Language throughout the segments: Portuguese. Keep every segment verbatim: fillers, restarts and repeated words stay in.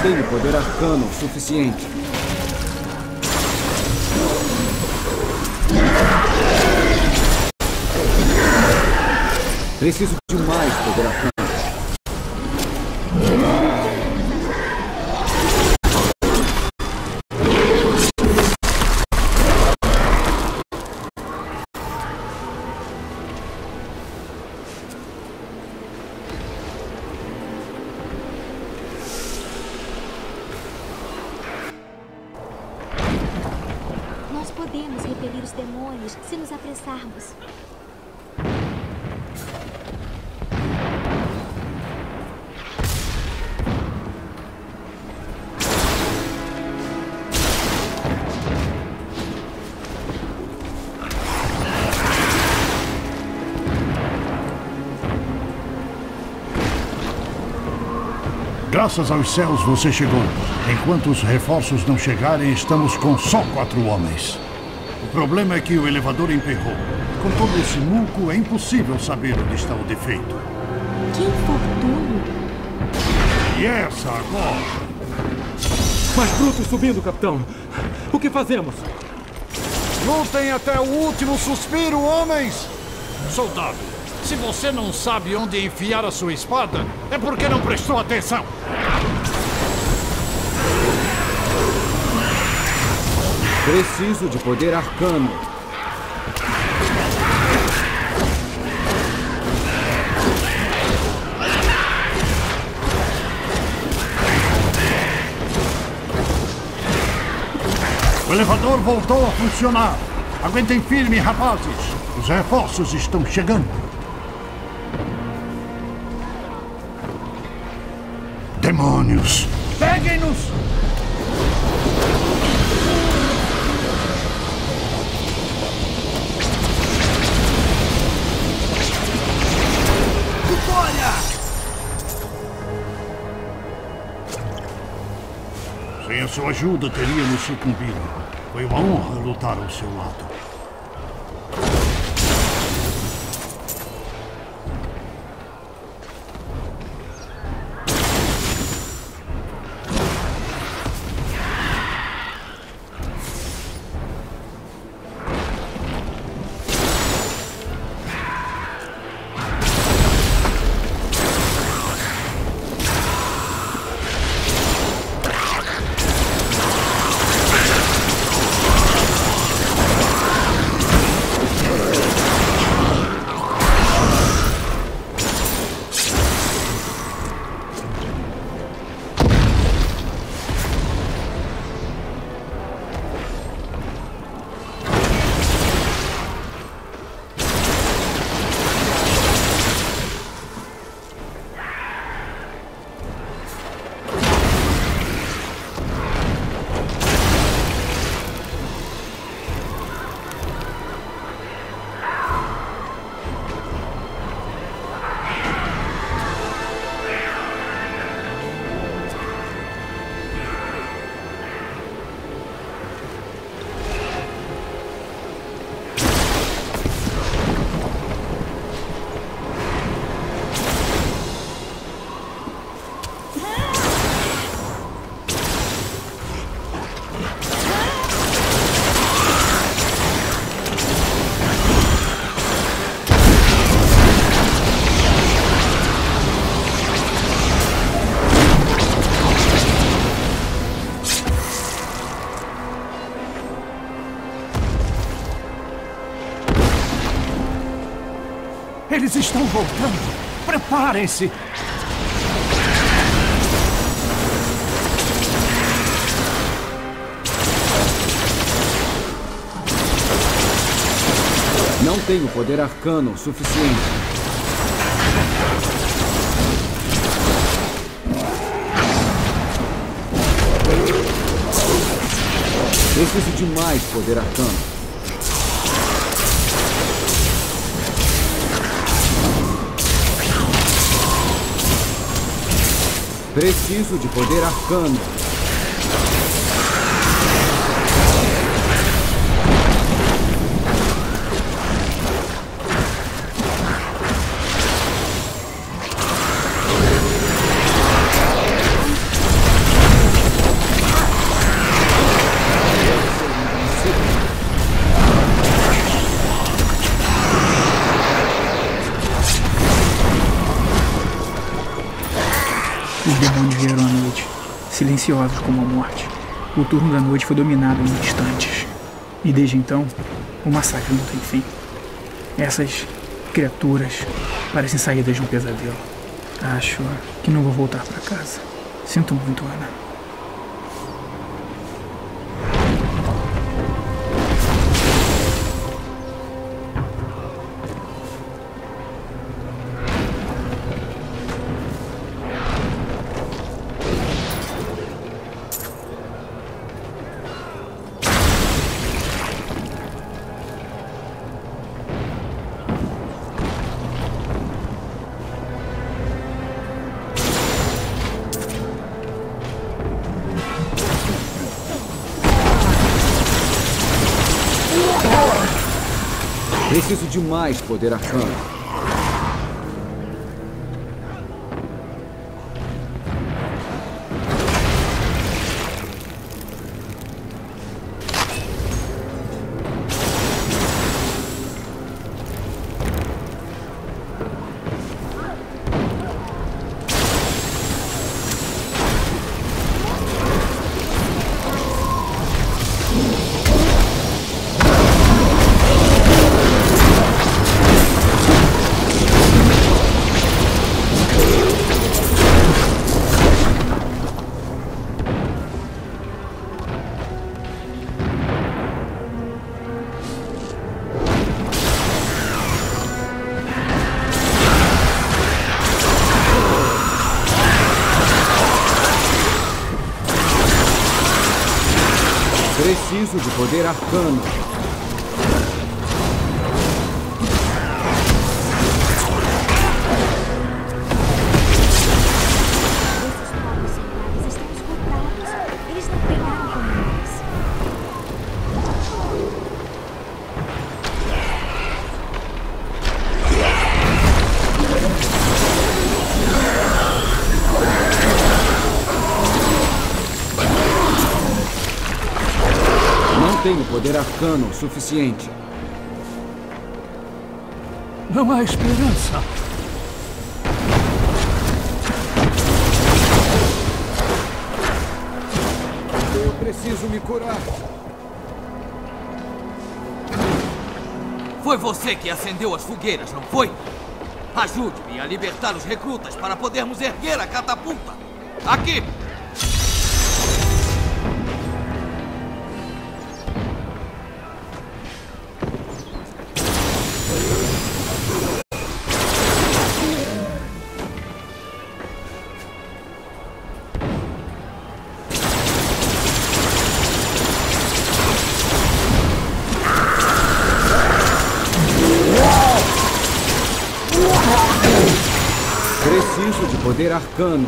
tenho poder arcano suficiente. Preciso de mais poder arcano. Nós podemos repelir os demônios se nos apressarmos. Graças aos céus você chegou. Enquanto os reforços não chegarem, estamos com só quatro homens. O problema é que o elevador emperrou. Com todo esse muco, é impossível saber onde está o defeito. Que infortúnio! E essa agora? Mais brutos subindo, capitão. O que fazemos? Lutem até o último suspiro, homens! Soldado, se você não sabe onde enfiar a sua espada, é porque não prestou atenção. Preciso de poder arcano. O elevador voltou a funcionar. Aguentem firme, rapazes. Os reforços estão chegando. Demônios! Peguem-nos! Vitória! Sem a sua ajuda, teríamos sucumbido. Foi uma honra lutar ao seu lado. Eles estão voltando! Preparem-se! Não tenho poder arcano suficiente. Preciso de mais poder arcano. Preciso de poder arcano. Os demônios vieram à noite, silenciosos como a morte. O turno da noite foi dominado em instantes. E desde então, o massacre não tem fim. Essas criaturas parecem saídas de um pesadelo. Acho que não vou voltar para casa. Sinto muito, Ana. Preciso de mais poder arcano. Preciso de poder arcano. Esses povos selvagens estão esgotados. Eles não pegaram como nós. Não tenho poder arcano suficiente. Não há esperança. Eu preciso me curar. Foi você que acendeu as fogueiras, não foi? Ajude-me a libertar os recrutas para podermos erguer a catapulta. Aqui! Preciso de poder arcano.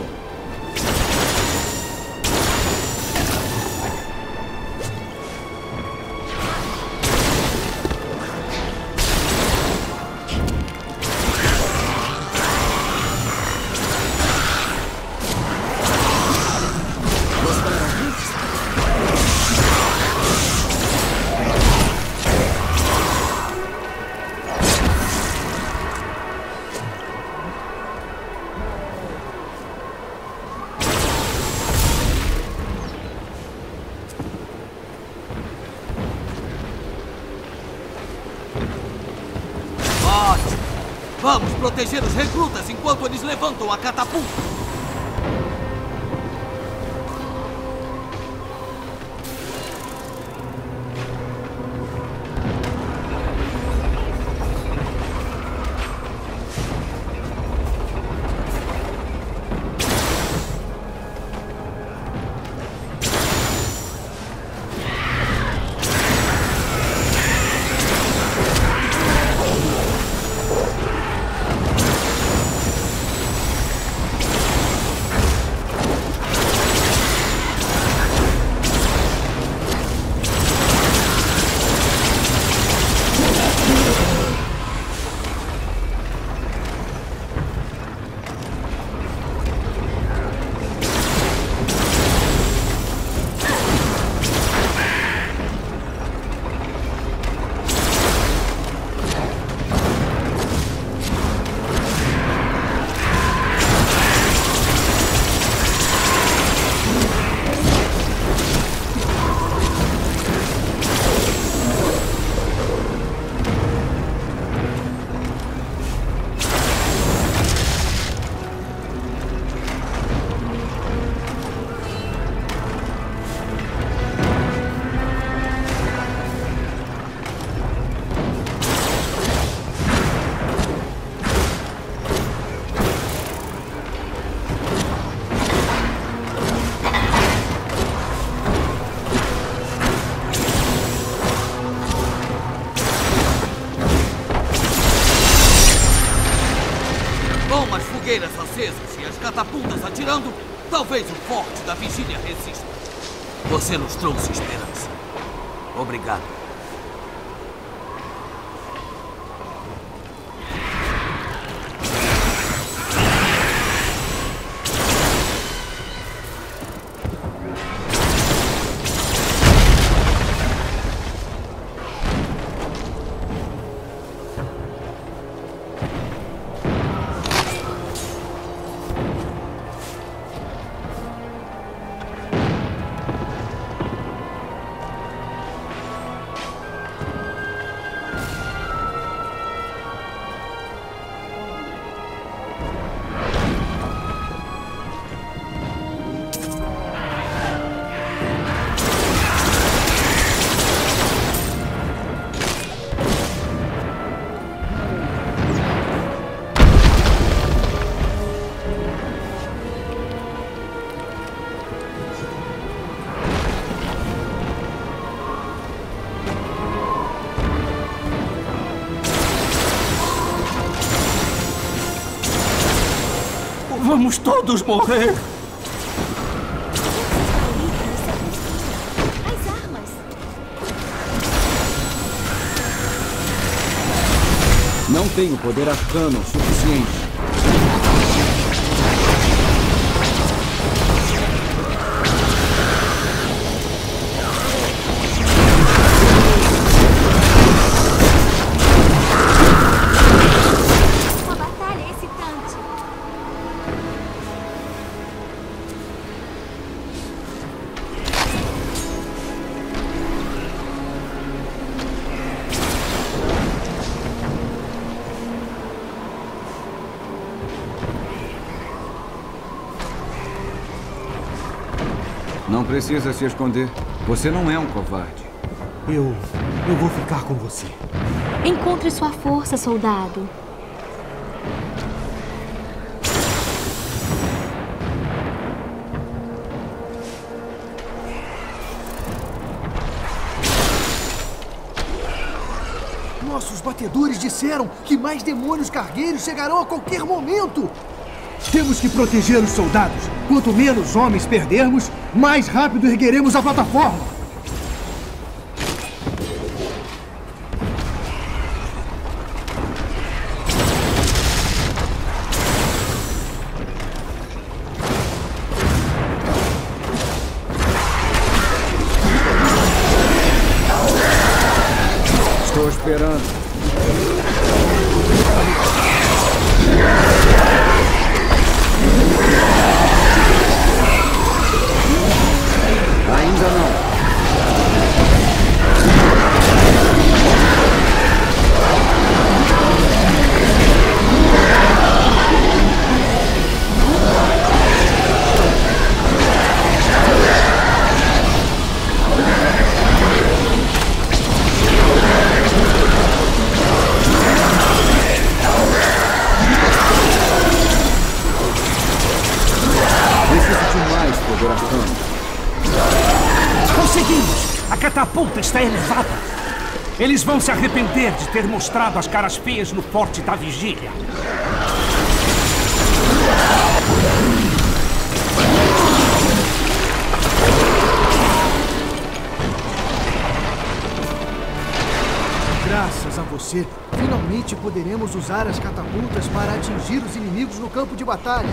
Vamos proteger os recrutas enquanto eles levantam a catapulta. Com as fogueiras acesas e as catapultas atirando, talvez o forte da vigília resista. Você nos trouxe esperança. Obrigado. Vamos todos morrer! As armas! Não tenho poder arcano suficiente. Uma batalha excitante! Não precisa se esconder. Você não é um covarde. Eu... eu vou ficar com você. Encontre sua força, soldado. Nossos batedores disseram que mais demônios cargueiros chegarão a qualquer momento. Temos que proteger os soldados. Quanto menos homens perdermos, mais rápido ergueremos a plataforma. Estou esperando. Ainda não. Preciso de mais poder arcano. Conseguimos! A catapulta está elevada. Eles vão se arrepender de ter mostrado as caras feias no forte da vigília. Graças a você, finalmente poderemos usar as catapultas para atingir os inimigos no campo de batalha.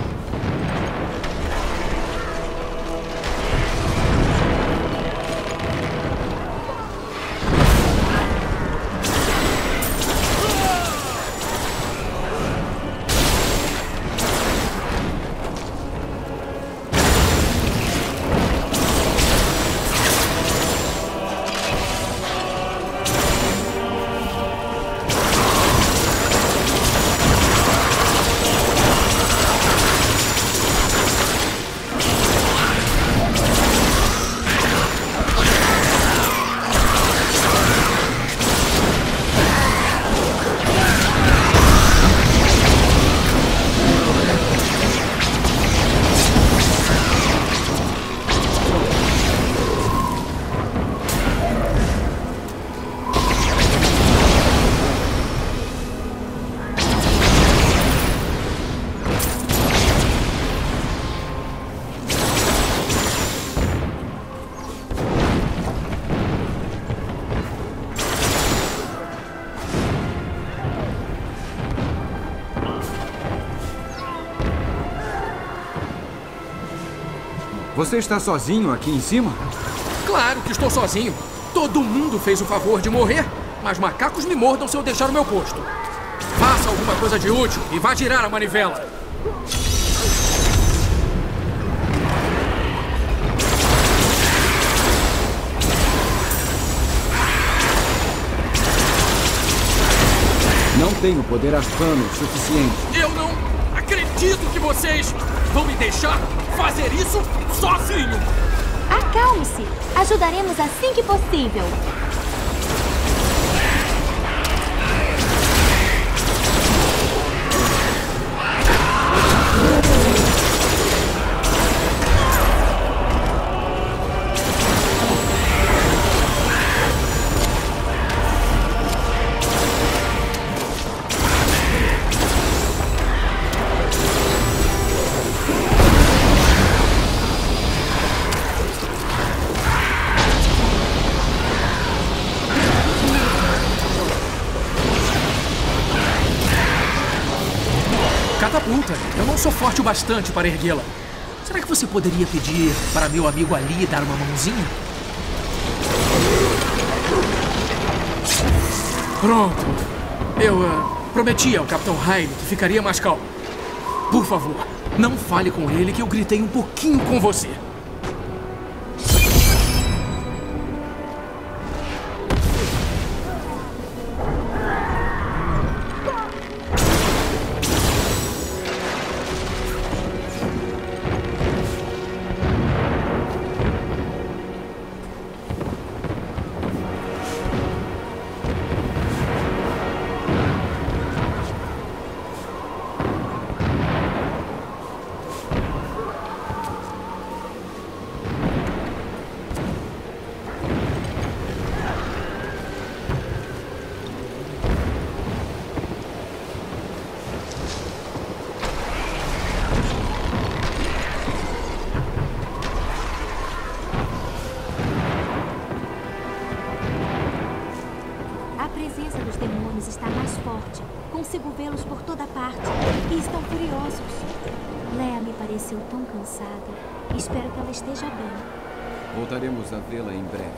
Você está sozinho aqui em cima? Claro que estou sozinho. Todo mundo fez o favor de morrer, mas macacos me mordam se eu deixar o meu posto. Faça alguma coisa de útil e vá girar a manivela. Não tenho poder arcano suficiente. Eu não acredito que vocês vão me deixar fazer isso sozinho. Acalme-se. Ajudaremos assim que possível. Catapulta, eu não sou forte o bastante para erguê-la. Será que você poderia pedir para meu amigo ali dar uma mãozinha? Pronto. Eu uh, prometi ao Capitão Riley que ficaria mais calmo. Por favor, não fale com ele que eu gritei um pouquinho com você. Está mais forte. Consigo vê-los por toda parte. E estão furiosos. Leia me pareceu tão cansada. Espero que ela esteja bem. Voltaremos a vê-la em breve.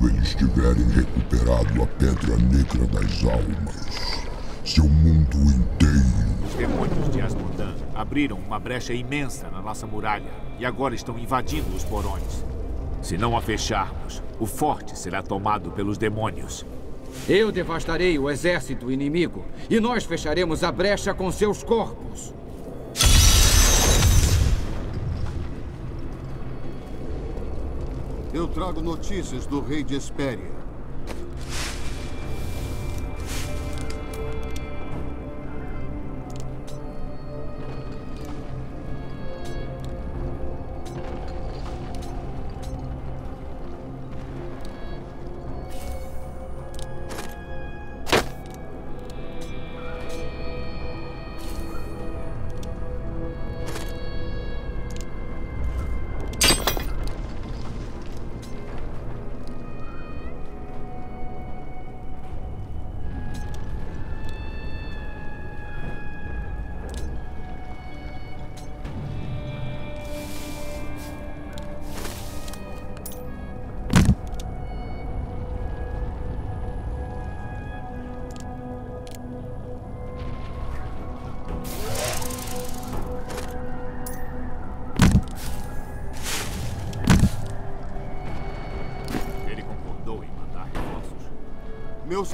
quando eles tiverem recuperado a Pedra Negra das Almas. Seu mundo inteiro. Os demônios de Asmodan abriram uma brecha imensa na nossa muralha e agora estão invadindo os porões. Se não a fecharmos, o forte será tomado pelos demônios. Eu devastarei o exército inimigo e nós fecharemos a brecha com seus corpos. Eu trago notícias do rei de Hespéria. Meus...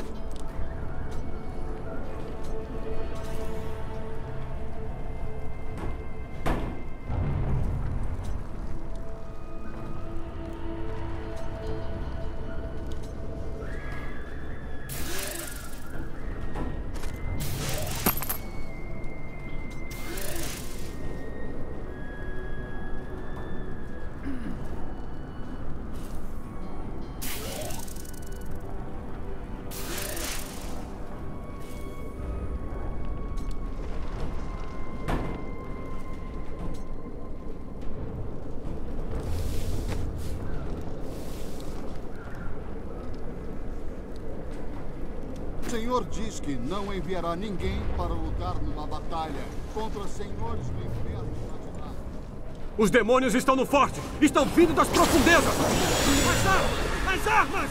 O Senhor diz que não enviará ninguém para lutar numa batalha contra senhores do inferno. Os demônios estão no forte! Estão vindo das profundezas! As armas! As armas!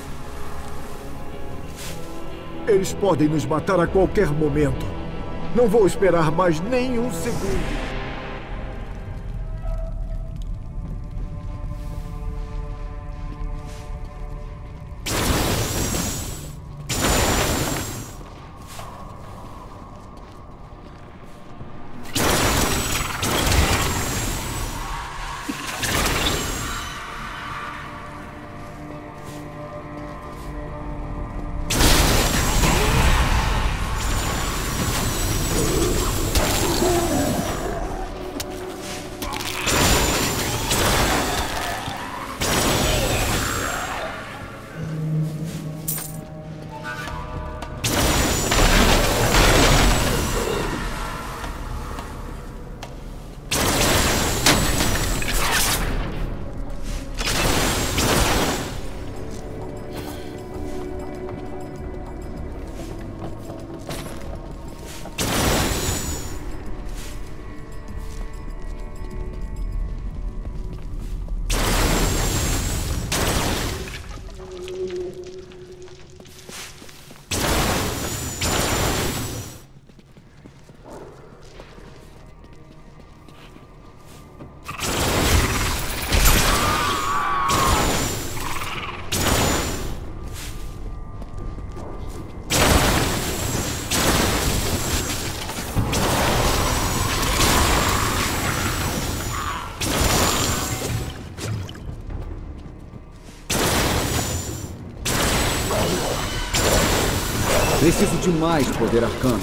Eles podem nos matar a qualquer momento. Não vou esperar mais nem um segundo. Preciso de mais poder arcano.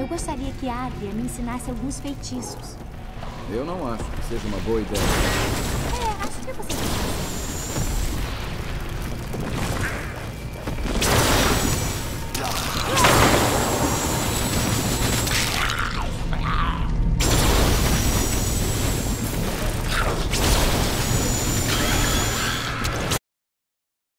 Eu gostaria que a Adria me ensinasse alguns feitiços. Eu não acho que seja uma boa ideia. É, acho que você